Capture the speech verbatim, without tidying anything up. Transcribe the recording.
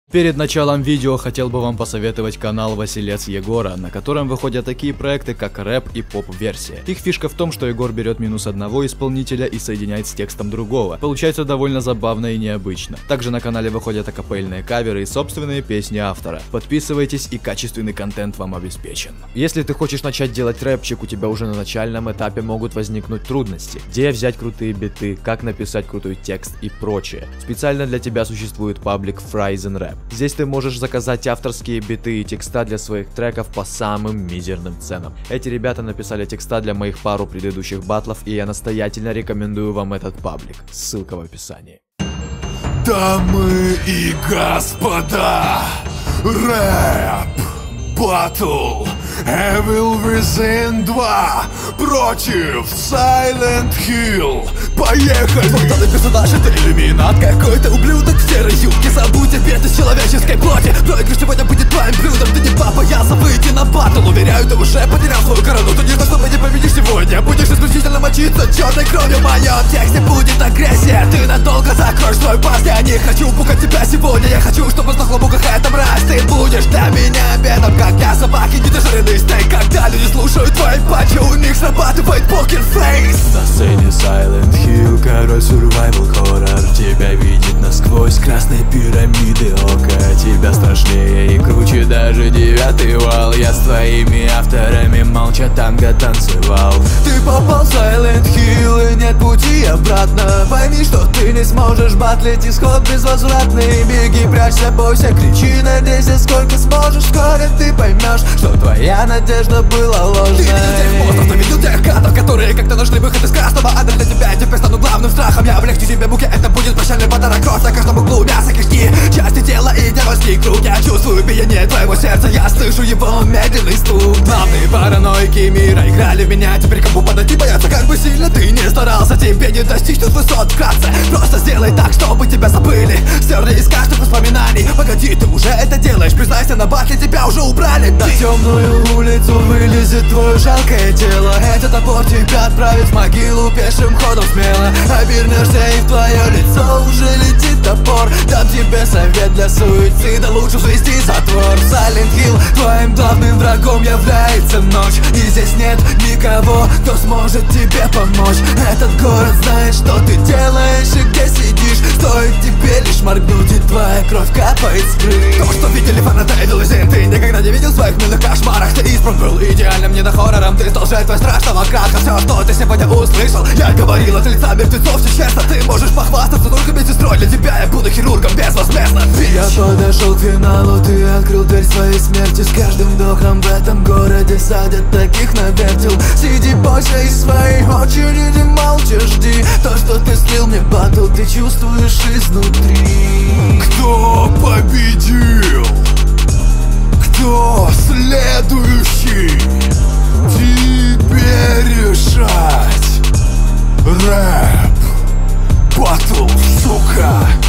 Перед началом видео хотел бы вам посоветовать канал Василец Егора, на котором выходят такие проекты, как рэп и поп-версия. Их фишка в том, что Егор берет минус одного исполнителя и соединяет с текстом другого. Получается довольно забавно и необычно. Также на канале выходят акапельные каверы и собственные песни автора. Подписывайтесь, и качественный контент вам обеспечен. Если ты хочешь начать делать рэпчик, у тебя уже на начальном этапе могут возникнуть трудности. Где взять крутые биты, как написать крутой текст и прочее. Специально для тебя существует паблик Fryzen Rap. Здесь ты можешь заказать авторские биты и текста для своих треков по самым мизерным ценам. Эти ребята написали текста для моих пару предыдущих батлов, и я настоятельно рекомендую вам этот паблик. Ссылка в описании. Дамы и господа, рэп батл Evil Within два против Silent Hill. Поехали! Фонтанный персонаж, это иллюминат. Какой-то ублюдок в серой юбке. Забудь о бедности человеческой плоти. Проигрыш сегодня будет твоим блюдом. Ты не папа, я выйти на батл. Уверяю, ты уже потерял свою корону. Ты не знал, что ты не победишь сегодня. Будешь исключительно мочиться черной кровью. В моем тексте будет агрессия. Ты надолго закроешь свой пасть. Я не хочу пугать тебя сегодня. Я хочу, чтобы сдохла мука эта мразь. Ты будешь для меня обедом, как я собаки, недожаренный стейк. Когда люди слушают твои патчи, у них срабатывает покерфейс. На сцене Silent Hill, король survival horror. Тебя видит насквозь красной пирамиды ока. Тебя страшнее и круче даже девятый вал. Я с твоими авторами молча танго танцевал. Ты попал в Silent Hill и нет пути обратно. Пойми, что ты не сможешь батлить, исход безвозвратный. Беги, прячься, бойся, кричи, надейся, сколько сможешь. Вскоре ты поймешь, что твоя надежда была ложной. Ты видел тех монстров, ты видел тех гадов, которые как-то нашли выход из красного ада. Для тебя теперь стану главным страхом. Я облегчу себе муки, это будет прощальный подарок. Кровь на каждом углу, мясо, кишки, части тела и дьявольский круг. Я чувствую биение твоего сердца, я слышу его медленный стук. Главные параноики мира играли в меня. Теперь кому подойти боятся, как бы сильно ты не старался. Тебе не достичь тут высот вкратце. Просто сделай так, чтобы тебя забыли, стерли из каждых воспоминаний. Погоди, ты уже это делаешь, признайся, на батле тебя уже убрали. На темную улицу вылезет твое жалкое тело. Этот топор тебя отправит в могилу пешим ходом смело. Обернешься, и в твое лицо уже летит топор. Дам тебе совет для суицида, лучше взвести затвор. Silent Hill, твоим главным врагом является ночь. И здесь нет никого, кто сможет тебе помочь. Этот город знает, что ты делаешь и где сидишь. Стоит тебе лишь моргнуть, и твоя кровь капает с крыш. То, что видели фанаты Evil Within, ты никогда не видел в своих милых кошмарах. Ты избран был идеальным недохоррором. Ты стал жертвой страшного краха. Все, что ты сегодня услышал, я говорил от лица мертвецов, все честно. Ты можешь похвастаться только медсестрой. Для тебя я буду хирургом безвозмездно, бич. Я подошел к финалу, ты открыл дверь своей смерти. С каждым вдохом в этом городе садят таких на вертел. Сиди, бойся из своей очереди, молча жди. То, что ты слил мне батл, ты чувствуешь изнутри. Кто победил? Кто следующий? Тебе решать. Рэп батл, сука.